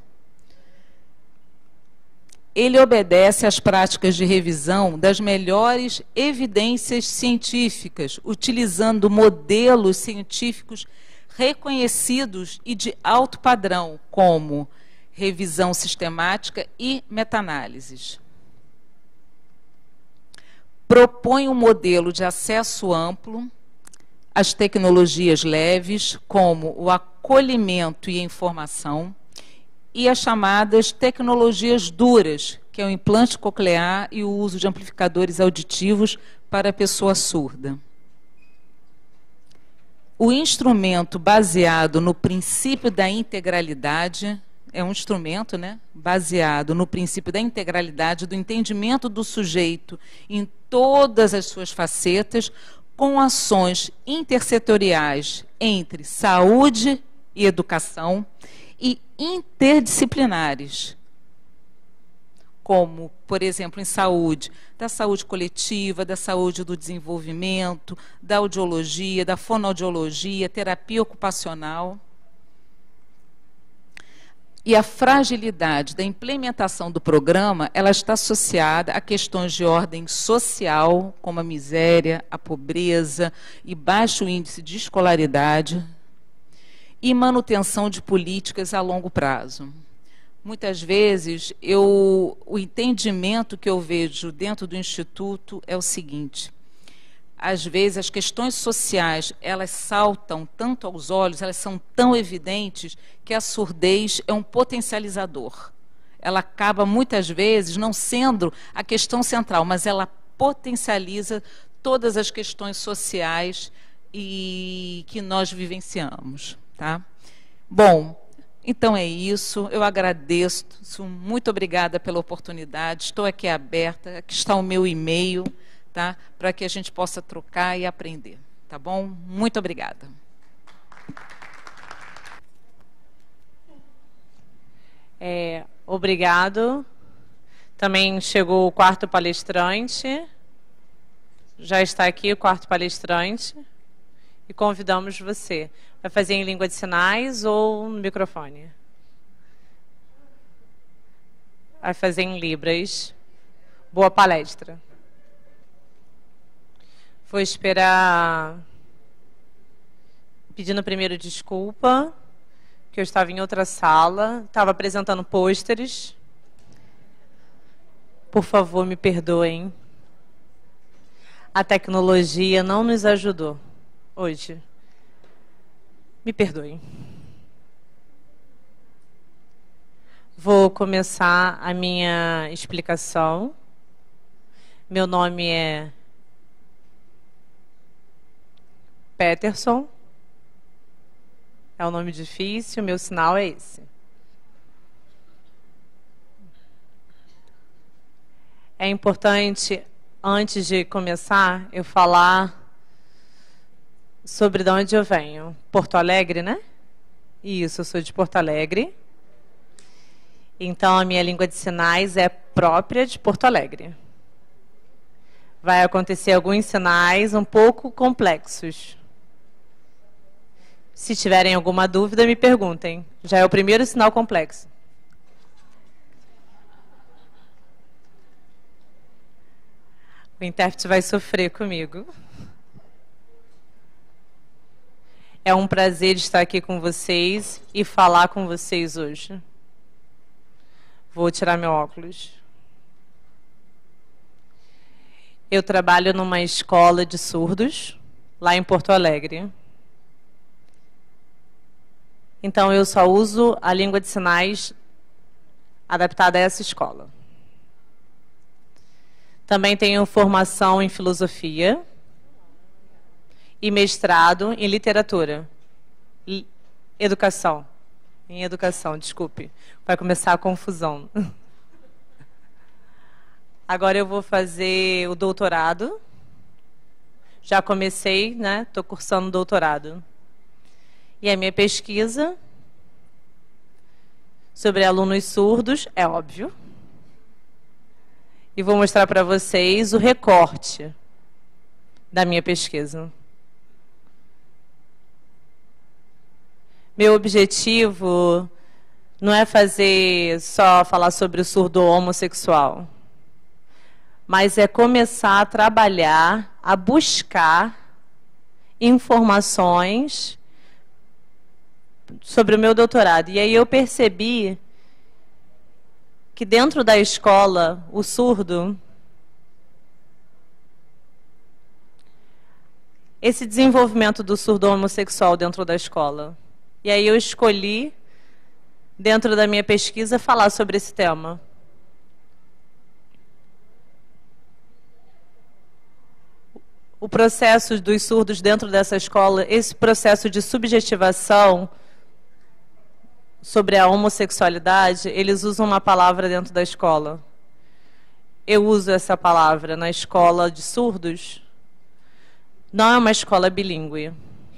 Ele obedece às práticas de revisão das melhores evidências científicas, utilizando modelos científicos reconhecidos e de alto padrão, como revisão sistemática e meta-análises. Propõe um modelo de acesso amplo às tecnologias leves, como o acolhimento e a informação, e as chamadas tecnologias duras, que é o implante coclear e o uso de amplificadores auditivos para a pessoa surda. O instrumento baseado no princípio da integralidade, é um instrumento, né, baseado no princípio da integralidade, do entendimento do sujeito em todas as suas facetas, com ações intersetoriais entre saúde e educação e interdisciplinares, como, por exemplo, em saúde, da saúde coletiva, da saúde do desenvolvimento, da audiologia, da fonoaudiologia, terapia ocupacional. E a fragilidade da implementação do programa, ela está associada a questões de ordem social, como a miséria, a pobreza e baixo índice de escolaridade, e manutenção de políticas a longo prazo. Muitas vezes, eu, o entendimento que eu vejo dentro do Instituto é o seguinte: às vezes as questões sociais, elas saltam tanto aos olhos, elas são tão evidentes, que a surdez é um potencializador. Ela acaba, muitas vezes, não sendo a questão central, mas ela potencializa todas as questões sociais e que nós vivenciamos. Tá? Bom, então é isso. Eu agradeço, muito obrigada pela oportunidade. Estou aqui aberta, aqui está o meu e-mail, tá? Para que a gente possa trocar e aprender. Tá bom? Muito obrigada. É, obrigado. Também chegou o quarto palestrante. Já está aqui o quarto palestrante. E convidamos você. Vai fazer em língua de sinais ou no microfone? Vai fazer em Libras. Boa palestra. Vou esperar, pedindo primeiro desculpa, que eu estava em outra sala, estava apresentando pôsteres. Por favor, me perdoem. A tecnologia não nos ajudou hoje. Me perdoem. Vou começar a minha explicação. Meu nome é Peterson. É um nome difícil, meu sinal é esse. É importante, antes de começar, eu falar sobre de onde eu venho. Porto Alegre, né? Isso, eu sou de Porto Alegre. Então, a minha língua de sinais é própria de Porto Alegre. Vai acontecer alguns sinais um pouco complexos. Se tiverem alguma dúvida, me perguntem. Já é o primeiro sinal complexo. O intérprete vai sofrer comigo. É um prazer estar aqui com vocês e falar com vocês hoje. Vou tirar meu óculos. Eu trabalho numa escola de surdos, lá em Porto Alegre. Então, eu só uso a língua de sinais adaptada a essa escola. Também tenho formação em filosofia e mestrado em literatura. E educação. Em educação, desculpe. Vai começar a confusão. Agora eu vou fazer o doutorado. Já comecei, né? Estou cursando doutorado. E a minha pesquisa sobre alunos surdos é óbvio. E vou mostrar para vocês o recorte da minha pesquisa. Meu objetivo não é fazer só falar sobre o surdo homossexual, mas é começar a trabalhar, a buscar informações sobre o meu doutorado. E aí eu percebi que dentro da escola, o surdo, esse desenvolvimento do surdo homossexual dentro da escola. E aí eu escolhi, dentro da minha pesquisa, falar sobre esse tema. O processo dos surdos dentro dessa escola, esse processo de subjetivação sobre a homossexualidade, eles usam uma palavra dentro da escola. Eu uso essa palavra na escola de surdos. Não é uma escola bilíngue.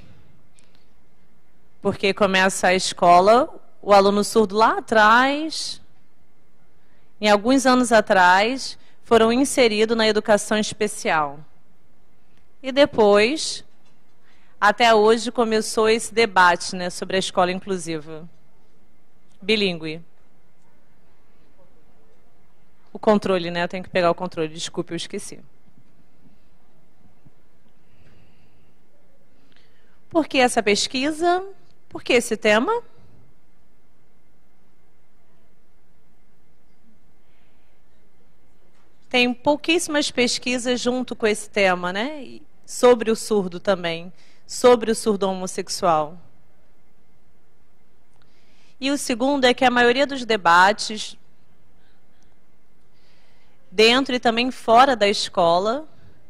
Porque começa a escola, o aluno surdo lá atrás, em alguns anos atrás, foram inseridos na educação especial. E depois, até hoje, começou esse debate, né, sobre a escola inclusiva. Bilíngue. O controle, né? Eu tenho que pegar o controle. Desculpe, eu esqueci. Por que essa pesquisa? Por que esse tema? Tem pouquíssimas pesquisas junto com esse tema, né? Sobre o surdo também. Sobre o surdo homossexual. E o segundo é que a maioria dos debates, dentro e também fora da escola,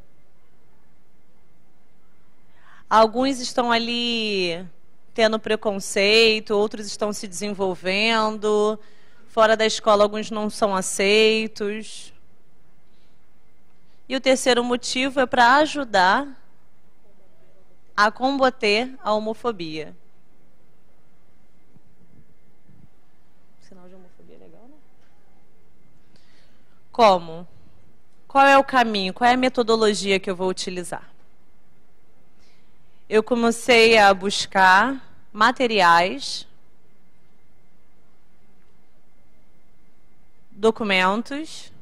alguns estão ali tendo preconceito, outros estão se desenvolvendo, fora da escola alguns não são aceitos. E o terceiro motivo é para ajudar a combater a homofobia. Como? Qual é o caminho? Qual é a metodologia que eu vou utilizar? Eu comecei a buscar materiais, documentos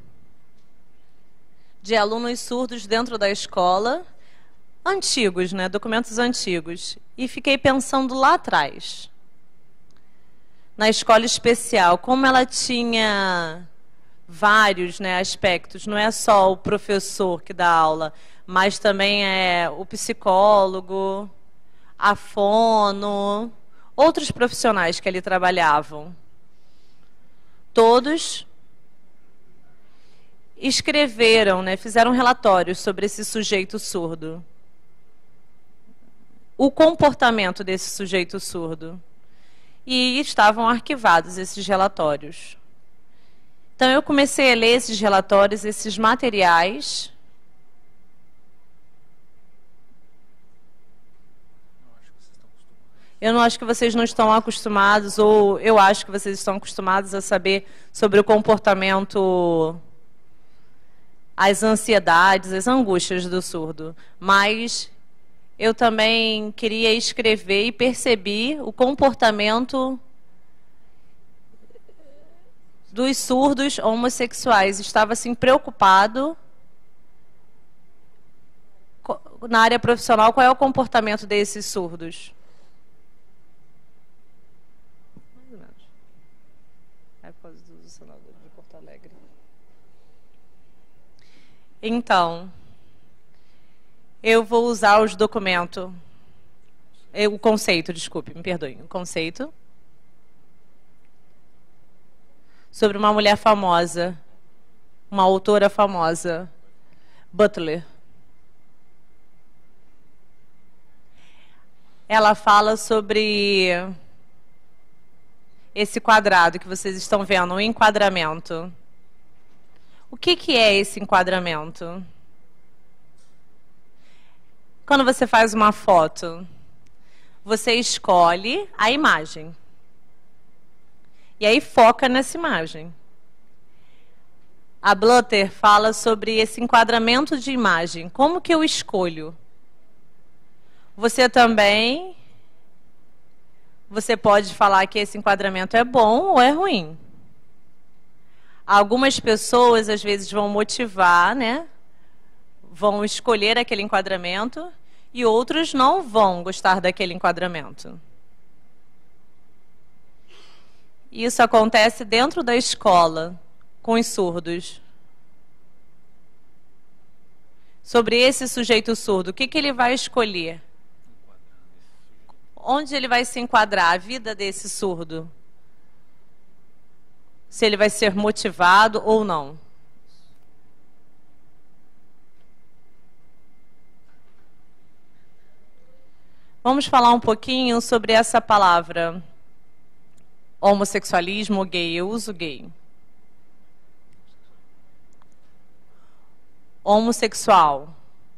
de alunos surdos dentro da escola, antigos, né? Documentos antigos. E fiquei pensando lá atrás, na escola especial, como ela tinha vários, né, aspectos. Não é só o professor que dá aula, mas também é o psicólogo, a fono, outros profissionais que ali trabalhavam. Todos escreveram, né, fizeram relatórios sobre esse sujeito surdo. O comportamento desse sujeito surdo. E estavam arquivados esses relatórios. Então, eu comecei a ler esses relatórios, esses materiais. Eu não acho que vocês não estão acostumados, ou eu acho que vocês estão acostumados a saber sobre o comportamento, as ansiedades, as angústias do surdo. Mas eu também queria escrever e percebi o comportamento dos surdos homossexuais. Estava, assim, preocupado na área profissional, qual é o comportamento desses surdos. De Porto Alegre. Então, eu vou usar os documentos, o conceito, desculpe, me perdoe, o conceito sobre uma mulher famosa, uma autora famosa, Butler. Ela fala sobre esse quadrado que vocês estão vendo, um enquadramento. O que que é esse enquadramento? Quando você faz uma foto, você escolhe a imagem. E aí foca nessa imagem. A Butler fala sobre esse enquadramento de imagem. Como que eu escolho? Você também... Você pode falar que esse enquadramento é bom ou é ruim. Algumas pessoas, às vezes, vão motivar, né? Vão escolher aquele enquadramento e outros não vão gostar daquele enquadramento. Isso acontece dentro da escola, com os surdos. Sobre esse sujeito surdo, o que que ele vai escolher? Onde ele vai se enquadrar a vida desse surdo? Se ele vai ser motivado ou não. Vamos falar um pouquinho sobre essa palavra. Homossexualismo ou gay. Eu uso gay. Homossexual.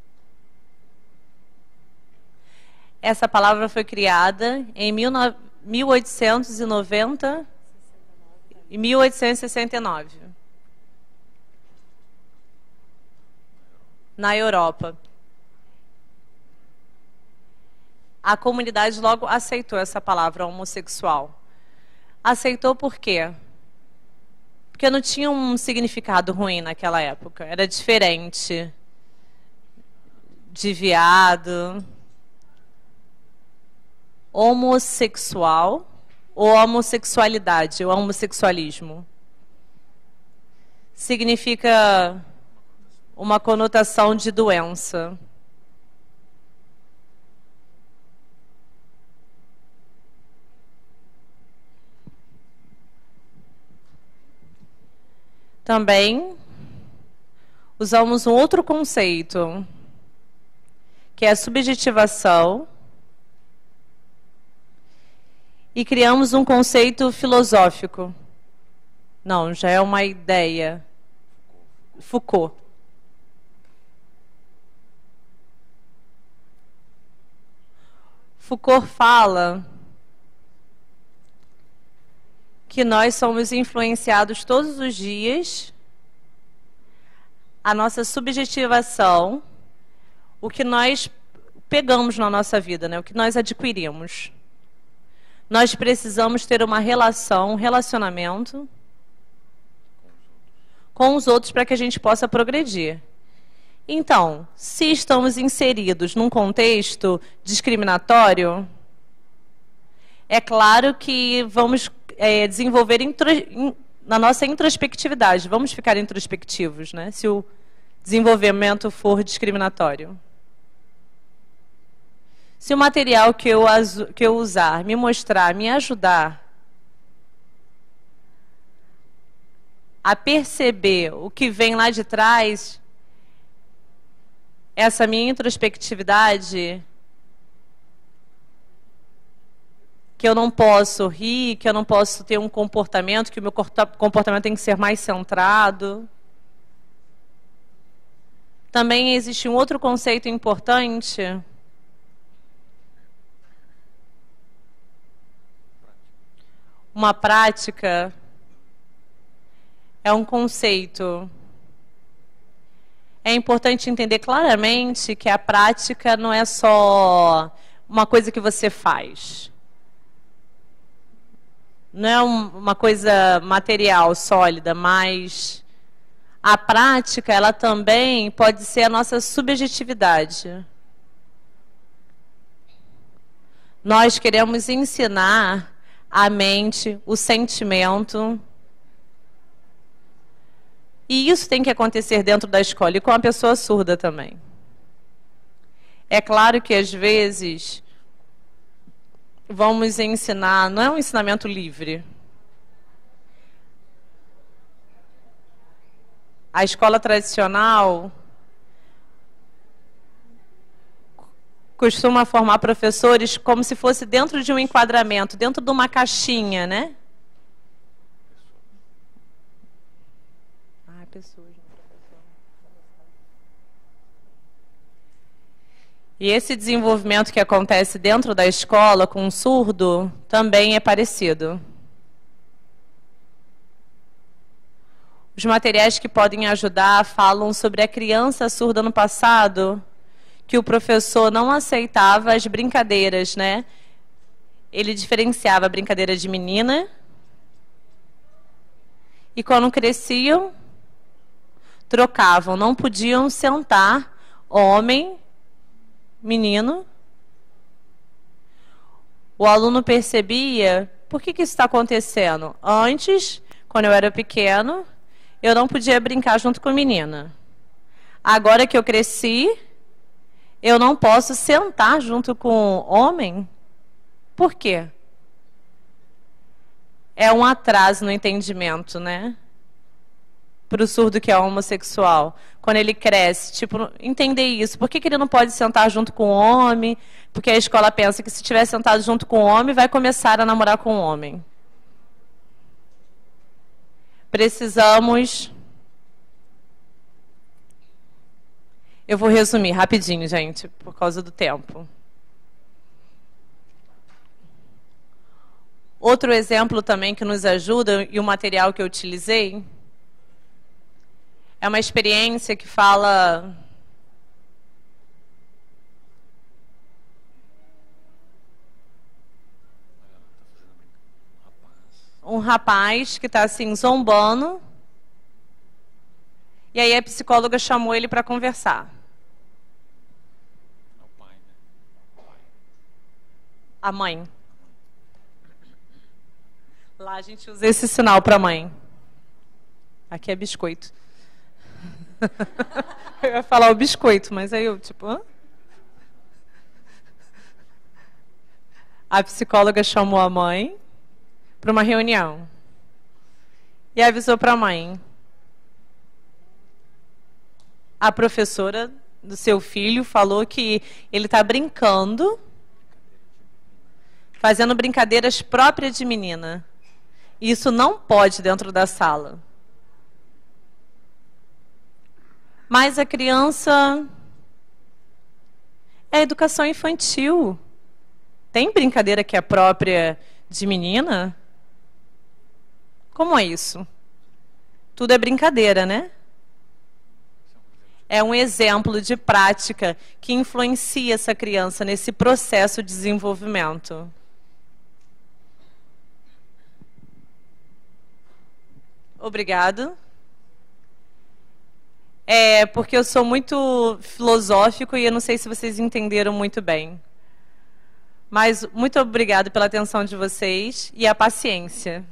Essa palavra foi criada em mil oitocentos e noventa e mil oitocentos e sessenta e nove. Na Europa. A comunidade logo aceitou essa palavra, homossexual. Aceitou por quê? Porque não tinha um significado ruim naquela época. Era diferente de viado, homossexual ou homossexualidade, ou homossexualismo. Significa uma conotação de doença. Também usamos um outro conceito, que é a subjetivação, e criamos um conceito filosófico. Não, já é uma ideia. Foucault. Foucault fala que nós somos influenciados todos os dias, a nossa subjetivação, o que nós pegamos na nossa vida, né? O que nós adquirimos. Nós precisamos ter uma relação, um relacionamento com os outros para que a gente possa progredir. Então, se estamos inseridos num contexto discriminatório, é claro que vamos é, desenvolver intro, in, na nossa introspectividade, vamos ficar introspectivos, né? Se o desenvolvimento for discriminatório. Se o material que eu, que eu usar me mostrar, me ajudar a perceber o que vem lá de trás, essa minha introspectividade, que eu não posso rir, que eu não posso ter um comportamento, que o meu comportamento tem que ser mais centrado. Também existe um outro conceito importante. Uma prática é um conceito. É importante entender claramente que a prática não é só uma coisa que você faz. Não é um, uma coisa material, sólida, mas a prática, ela também pode ser a nossa subjetividade. Nós queremos ensinar a mente, o sentimento. E isso tem que acontecer dentro da escola e com a pessoa surda também. É claro que às vezes vamos ensinar, não é um ensinamento livre. A escola tradicional costuma formar professores como se fosse dentro de um enquadramento, dentro de uma caixinha, né? Ah, pessoas. E esse desenvolvimento que acontece dentro da escola com um surdo também é parecido. Os materiais que podem ajudar falam sobre a criança surda no passado, que o professor não aceitava as brincadeiras, né? Ele diferenciava a brincadeira de menina e quando cresciam, trocavam, não podiam sentar homem, menino. O aluno percebia, por que que isso está acontecendo? Antes, quando eu era pequeno, eu não podia brincar junto com a menina. Agora que eu cresci, eu não posso sentar junto com o homem. Por quê? É um atraso no entendimento, né? Para o surdo que é homossexual. Quando ele cresce, tipo, entender isso. Por que que ele não pode sentar junto com o homem? Porque a escola pensa que se estiver sentado junto com o homem, vai começar a namorar com o homem. Precisamos... Eu vou resumir rapidinho, gente, por causa do tempo. Outro exemplo também que nos ajuda, e o material que eu utilizei, é uma experiência que fala... Um rapaz que está assim, zombando. E aí a psicóloga chamou ele para conversar. A mãe. Lá a gente usa esse sinal para a mãe. Aqui é biscoito. Eu ia falar o biscoito, mas aí eu, tipo... Hã? A psicóloga chamou a mãe para uma reunião. E avisou para a mãe. A professora do seu filho falou que ele está brincando, fazendo brincadeiras próprias de menina. E isso não pode dentro da sala. Mas a criança é educação infantil. Tem brincadeira que é própria de menina? Como é isso? Tudo é brincadeira, né? É um exemplo de prática que influencia essa criança nesse processo de desenvolvimento. Obrigado. É porque eu sou muito filosófico e eu não sei se vocês entenderam muito bem. Mas muito obrigado pela atenção de vocês e a paciência.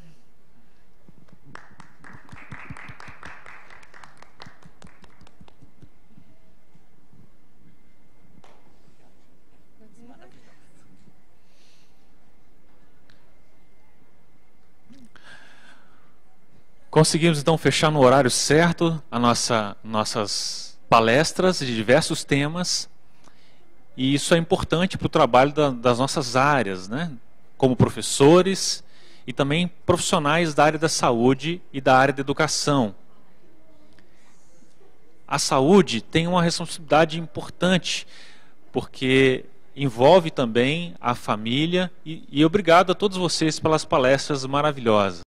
Conseguimos então fechar no horário certo a nossa, nossas palestras de diversos temas, e isso é importante para o trabalho da, das nossas áreas, né? como professores e também profissionais da área da saúde e da área da educação. A saúde tem uma responsabilidade importante, porque envolve também a família, e, e obrigado a todos vocês pelas palestras maravilhosas.